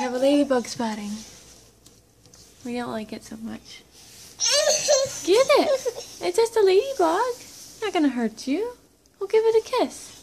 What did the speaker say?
have a ladybug spotting. We don't like it so much. Get it! It's just a ladybug. It's not gonna hurt you. We'll give it a kiss.